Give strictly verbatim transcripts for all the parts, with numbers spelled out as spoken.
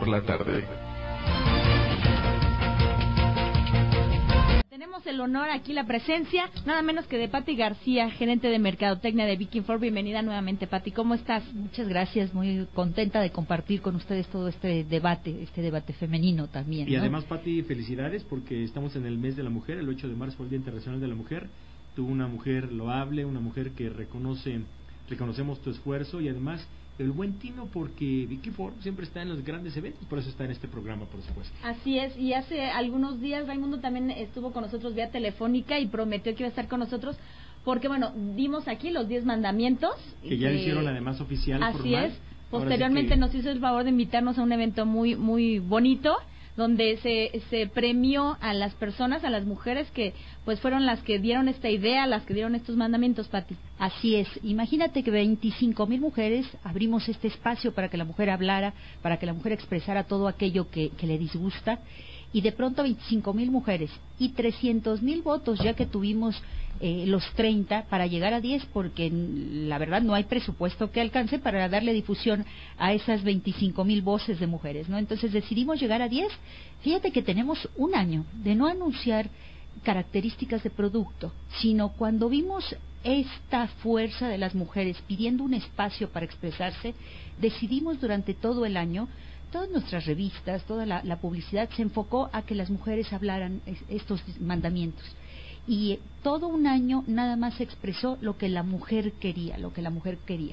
por la tarde. Tenemos el honor aquí, la presencia, nada menos que de Pati García, gerente de Mercadotecnia de Viking Four. Bienvenida nuevamente, Pati. ¿Cómo estás? Muchas gracias, muy contenta de compartir con ustedes todo este debate, este debate femenino también, Y ¿no? además, Pati, felicidades porque estamos en el mes de la mujer, el ocho de marzo fue el Día Internacional de la Mujer. Tú, una mujer loable, una mujer que reconoce, reconocemos tu esfuerzo y además el buen tino, porque Vicky Ford siempre está en los grandes eventos, por eso está en este programa, por supuesto. Así es, y hace algunos días Raimundo también estuvo con nosotros vía telefónica y prometió que iba a estar con nosotros, porque bueno, dimos aquí los diez mandamientos. Que ya que, hicieron además oficial, así formal. es, posteriormente sí que... nos hizo el favor de invitarnos a un evento muy muy bonito, donde se se premió a las personas, a las mujeres que pues fueron las que dieron esta idea, las que dieron estos mandamientos, Pati. Así es, imagínate que veinticinco mil mujeres abrimos este espacio para que la mujer hablara, para que la mujer expresara todo aquello que, que le disgusta, y de pronto veinticinco mil mujeres y trescientos mil votos, ya que tuvimos eh, los treinta para llegar a diez, porque la verdad no hay presupuesto que alcance para darle difusión a esas veinticinco mil voces de mujeres, ¿no? Entonces decidimos llegar a diez. Fíjate que tenemos un año de no anunciar características de producto, sino cuando vimos esta fuerza de las mujeres pidiendo un espacio para expresarse, decidimos durante todo el año, todas nuestras revistas, toda la, la publicidad se enfocó a que las mujeres hablaran es, estos mandamientos. Y todo un año nada más se expresó lo que la mujer quería, lo que la mujer quería.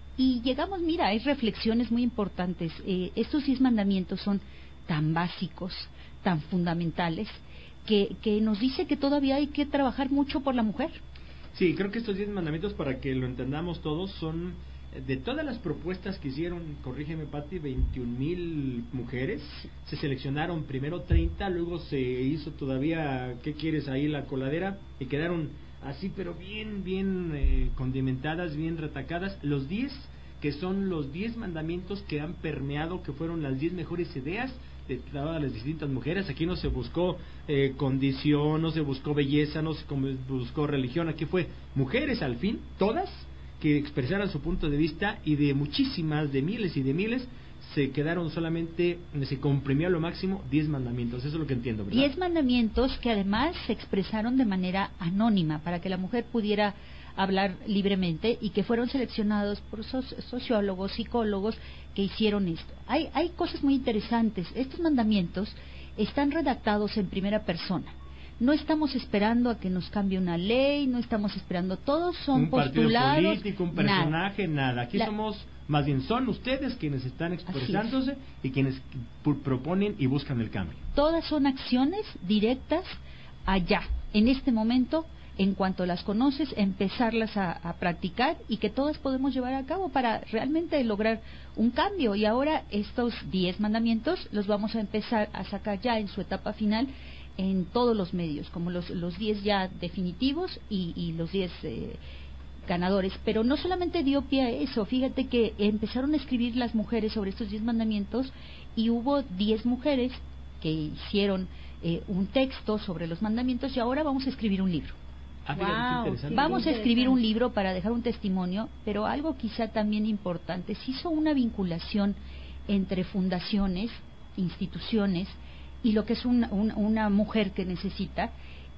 Y llegamos, mira, hay reflexiones muy importantes. Eh, estos diez mandamientos son tan básicos, tan fundamentales, que, que nos dice que todavía hay que trabajar mucho por la mujer. Sí, creo que estos diez mandamientos, para que lo entendamos todos, son de todas las propuestas que hicieron, corrígeme, Pati, veintiún mil mujeres. Se seleccionaron primero treinta, luego se hizo todavía, ¿qué quieres ahí, la coladera? Y quedaron así, pero bien, bien eh, condimentadas, bien retacadas. Los diez, que son los diez mandamientos que han permeado, que fueron las diez mejores ideas de todas las distintas mujeres. Aquí no se buscó eh, condición, no se buscó belleza, no se buscó religión. Aquí fue mujeres al fin, todas, que expresaran su punto de vista, y de muchísimas, de miles y de miles, se quedaron solamente, se comprimió a lo máximo diez mandamientos. Eso es lo que entiendo, ¿verdad? Diez mandamientos que además se expresaron de manera anónima para que la mujer pudiera hablar libremente, y que fueron seleccionados por sociólogos, psicólogos que hicieron esto. Hay, hay cosas muy interesantes. Estos mandamientos están redactados en primera persona. No estamos esperando a que nos cambie una ley, no estamos esperando, todos son un postulados. Un partido político, un personaje, nada. nada. Aquí La... somos, más bien son ustedes quienes están expresándose y quienes proponen y buscan el cambio. Todas son acciones directas allá, en este momento, en cuanto las conoces, empezarlas a, a practicar, y que todas podemos llevar a cabo para realmente lograr un cambio. Y ahora estos diez mandamientos los vamos a empezar a sacar ya en su etapa final en todos los medios, como los los diez ya definitivos y, y los diez eh, ganadores. Pero no solamente dio pie a eso, fíjate que empezaron a escribir las mujeres sobre estos diez mandamientos, y hubo diez mujeres que hicieron eh, un texto sobre los mandamientos, y ahora vamos a escribir un libro. Ah, wow, sí, vamos a escribir un libro para dejar un testimonio, pero algo quizá también importante, se hizo una vinculación entre fundaciones, instituciones, y lo que es una, una, una mujer que necesita,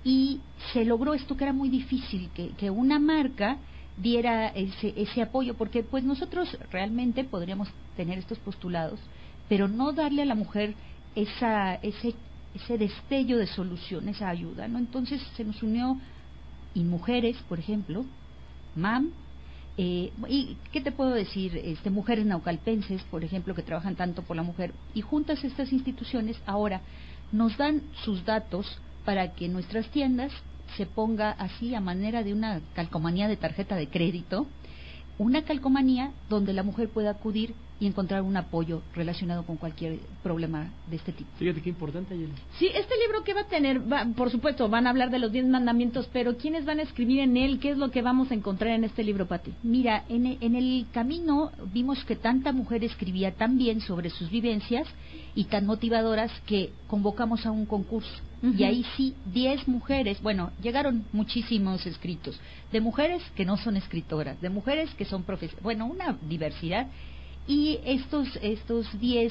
y se logró esto que era muy difícil, que, que una marca diera ese, ese apoyo, porque pues nosotros realmente podríamos tener estos postulados, pero no darle a la mujer esa ese ese destello de solución, esa ayuda, ¿no? Entonces se nos unió InMujeres, por ejemplo, M A M, eh, y ¿qué te puedo decir? Este, mujeres naucalpenses, por ejemplo, que trabajan tanto por la mujer, y juntas estas instituciones ahora nos dan sus datos para que nuestras tiendas se ponga así a manera de una calcomanía de tarjeta de crédito, una calcomanía donde la mujer pueda acudir y encontrar un apoyo relacionado con cualquier problema de este tipo. Fíjate qué importante, Ayeli. Sí, este libro que va a tener, va, por supuesto, van a hablar de los diez mandamientos, pero ¿quiénes van a escribir en él? ¿Qué es lo que vamos a encontrar en este libro, Pati? Mira, en, en el camino vimos que tanta mujer escribía tan bien sobre sus vivencias y tan motivadoras que convocamos a un concurso. Uh-huh. Y ahí sí, diez mujeres, bueno, llegaron muchísimos escritos, de mujeres que no son escritoras, de mujeres que son profesoras, bueno, una diversidad. Y estos estos diez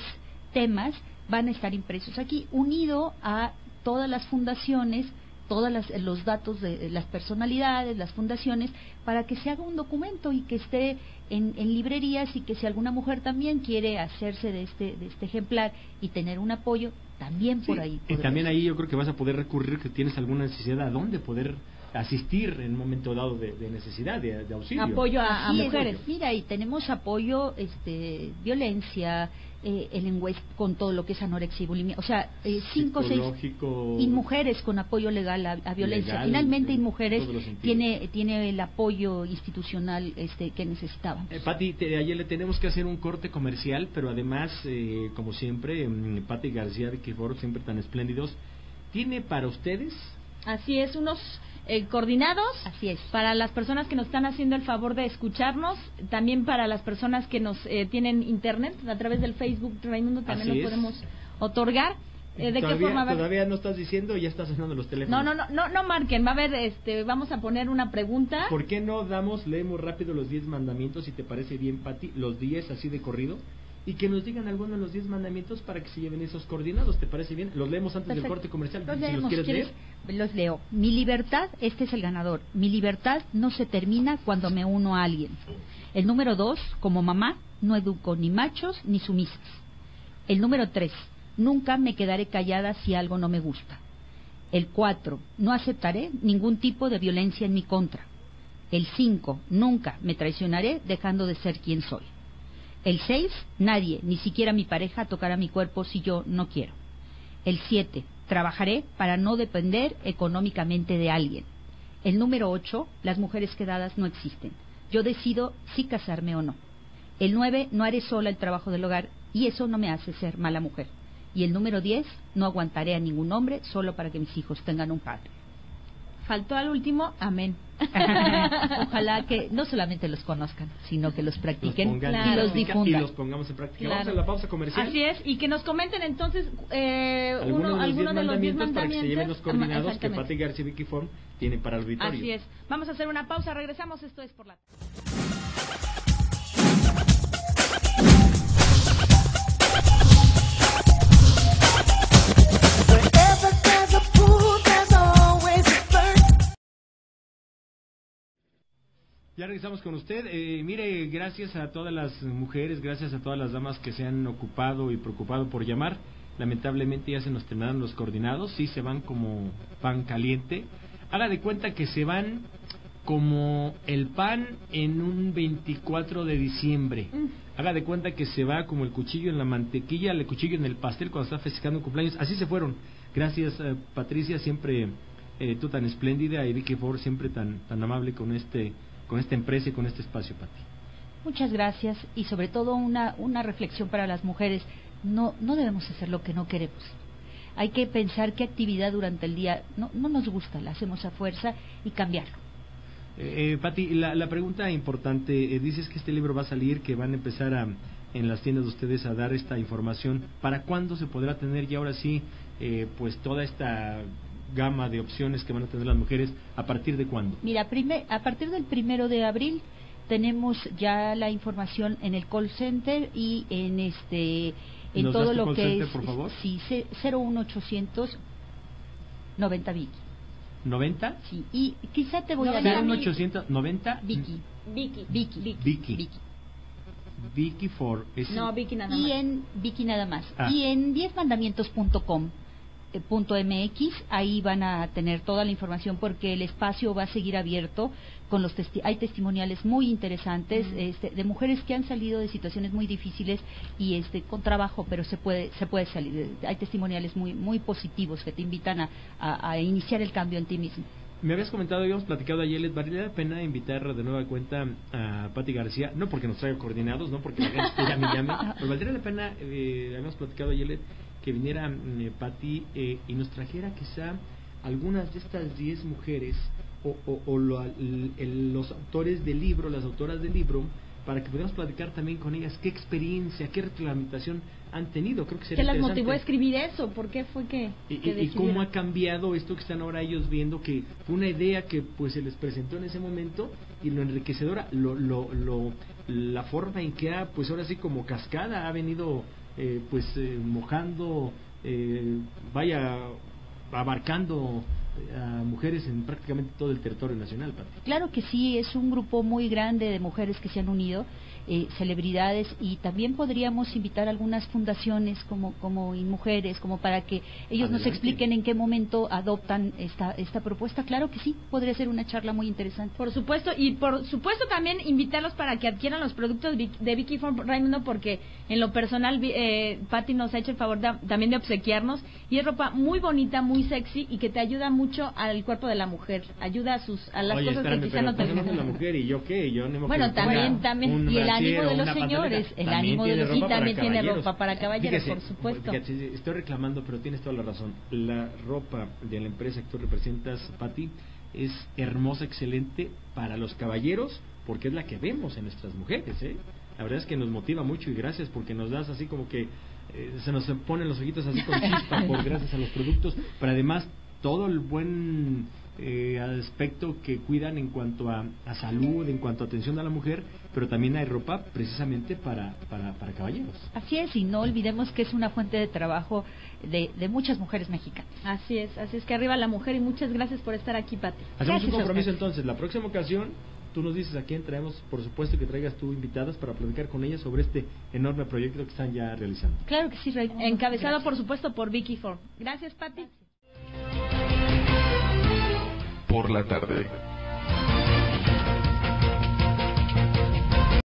temas van a estar impresos aquí, unido a todas las fundaciones, todos los datos de las personalidades, las fundaciones, para que se haga un documento y que esté en, en librerías, y que si alguna mujer también quiere hacerse de este, de este ejemplar y tener un apoyo, también por sí, ahí. Y también ahí yo creo que vas a poder recurrir, que tienes alguna necesidad, a dónde poder asistir en un momento dado de, de necesidad, de, de auxilio. Apoyo a, a mujeres. Es. Mira, y tenemos apoyo, este, violencia, eh, el lenguaje con todo lo que es anorexia y bulimia, o sea, eh, cinco o seis, y mujeres con apoyo legal a, a violencia. Legal, Finalmente, en mujeres tiene tiene el apoyo institucional este que necesitaban. Eh, Pati, te, ayer le tenemos que hacer un corte comercial, pero además, eh, como siempre, eh, Pati García, Vicky Ford, siempre tan espléndidos, tiene para ustedes. Así es, unos Eh, coordinados. Así es. Para las personas que nos están haciendo el favor de escucharnos, también para las personas que nos eh, tienen internet a través del Facebook Raimundo, también Así lo es. podemos otorgar. Eh, ¿De todavía, qué forma? Todavía no estás diciendo, ya estás sonando los teléfonos. No, no, no, no, no marquen. Va a haber, este, vamos a poner una pregunta. ¿Por qué no damos, leemos rápido los diez mandamientos, si te parece bien, Pati, los diez así de corrido? Y que nos digan algunos de los diez mandamientos para que se lleven esos coordinados, ¿te parece bien? Los leemos antes Perfecto. del corte comercial. Los si leemos, los quieres ¿quieres? leer. Los leo. Mi libertad, este es el ganador. Mi libertad no se termina cuando me uno a alguien. El número dos, como mamá, no educo ni machos ni sumisas. El número tres, nunca me quedaré callada si algo no me gusta. El cuatro, no aceptaré ningún tipo de violencia en mi contra. El cinco, nunca me traicionaré dejando de ser quien soy. El seis, nadie, ni siquiera mi pareja, tocará mi cuerpo si yo no quiero. El siete, trabajaré para no depender económicamente de alguien. El número ocho, las mujeres quedadas no existen. Yo decido si casarme o no. El nueve, no haré sola el trabajo del hogar, y eso no me hace ser mala mujer. Y el número diez, no aguantaré a ningún hombre solo para que mis hijos tengan un padre. Faltó al último, amén. Ojalá que no solamente los conozcan, sino que los practiquen los claro. y los difundan. Y los pongamos en práctica. Claro. Vamos a la pausa comercial. Así es, y que nos comenten entonces eh, algunos uno, de los alguno de los diez mandamientos. Para que se lleven los coordinados que Pati García y Vicky Ford tienen para el auditorio. Así es. Vamos a hacer una pausa, regresamos, esto es Por la... Ya regresamos con usted. Eh, mire, gracias a todas las mujeres, gracias a todas las damas que se han ocupado y preocupado por llamar. Lamentablemente ya se nos terminaron los coordinados, sí se van como pan caliente. Haga de cuenta que se van como el pan en un veinticuatro de diciembre. Mm. Haga de cuenta que se va como el cuchillo en la mantequilla, el cuchillo en el pastel cuando está festejando un cumpleaños. Así se fueron. Gracias, eh, Patricia, siempre eh, tú tan espléndida, y Vicky Ford siempre tan, tan amable con este... con esta empresa y con este espacio, Pati. Muchas gracias, y sobre todo una una reflexión para las mujeres. No no debemos hacer lo que no queremos. Hay que pensar qué actividad durante el día no no nos gusta, la hacemos a fuerza, y cambiarlo. Eh, eh, Pati, la, la pregunta importante, eh, dices que este libro va a salir, que van a empezar a, en las tiendas de ustedes a dar esta información. ¿Para cuándo se podrá tener ya ahora sí, eh, pues toda esta gama de opciones que van a tener las mujeres? ¿A partir de cuándo? Mira, primer, a partir del primero de abril tenemos ya la información en el call center y en este en ¿Nos todo das tu lo call que center, es por favor? Sí, cero uno ochocientos noventa Vicky. ¿noventa? Sí, y quizá te voy a dar cero uno ochocientos noventa Vicky. Vicky. Vicky. Vicky. Vicky. Vicky. Vicky Ford. Es... No, Vicky nada y más. en Vicky nada más. Ah. Y en diez mandamientos punto com punto m x, ahí van a tener toda la información, porque el espacio va a seguir abierto con los testi hay testimoniales muy interesantes uh-huh. este, de mujeres que han salido de situaciones muy difíciles y este con trabajo, pero se puede se puede salir. Hay testimoniales muy muy positivos que te invitan a, a, a iniciar el cambio en ti mismo. Me habías comentado, habíamos platicado ayer, ¿les valdría la pena invitar de nueva cuenta a Pati García? No porque nos traiga coordinados, no porque la gente llame y llame, pero valdría la pena, eh, habíamos platicado ayer, que viniera eh, Pati eh, y nos trajera quizá algunas de estas diez mujeres o, o, o lo, el, el, los autores del libro, las autoras del libro, para que podamos platicar también con ellas qué experiencia, qué reglamentación han tenido. Creo que sería ¿Qué las interesante. motivó a escribir eso? ¿Por qué fue que, y, que y cómo ha cambiado esto que están ahora ellos viendo, que fue una idea que pues se les presentó en ese momento, y lo enriquecedora, lo, lo, lo la forma en que ha, pues ahora sí como cascada, ha venido eh, pues eh, mojando, eh, vaya, abarcando a mujeres en prácticamente todo el territorio nacional, Pati. Claro que sí, es un grupo muy grande de mujeres que se han unido, eh, celebridades, y también podríamos invitar a algunas fundaciones como como Inmujeres, como para que ellos Adelante. Nos expliquen en qué momento adoptan esta esta propuesta. Claro que sí, podría ser una charla muy interesante. Por supuesto, y por supuesto también invitarlos para que adquieran los productos de Vicky Form, Raimundo, porque en lo personal eh, Pati nos ha hecho el favor de, también de obsequiarnos, y es ropa muy bonita, muy sexy, y que te ayuda mucho al cuerpo de la mujer, ayuda a sus a las Oye, cosas espérame, que quizá no te gustan. La mujer y yo qué, yo no me bueno, también, también, y el ánimo de los señores, el ánimo de los, y también tiene ropa para caballeros, Fíjese, por supuesto. Fíjate, estoy reclamando, pero tienes toda la razón. La ropa de la empresa que tú representas, Pati, es hermosa, excelente para los caballeros, porque es la que vemos en nuestras mujeres, ¿eh? La verdad es que nos motiva mucho, y gracias porque nos das así como que eh, se nos ponen los ojitos así con chispa por gracias a los productos, pero además todo el buen eh, aspecto que cuidan en cuanto a, a salud, en cuanto a atención a la mujer, pero también hay ropa precisamente para, para, para caballeros. Así es, y no olvidemos que es una fuente de trabajo de, de muchas mujeres mexicanas. Así es, así es que arriba la mujer, y muchas gracias por estar aquí, Pati. Hacemos gracias, un compromiso entonces, la próxima ocasión tú nos dices a quién traemos, por supuesto que traigas tú invitadas para platicar con ellas sobre este enorme proyecto que están ya realizando. Claro que sí, Ray. Encabezado gracias. Por supuesto por Vicky Form. Gracias, Pati. Por la tarde.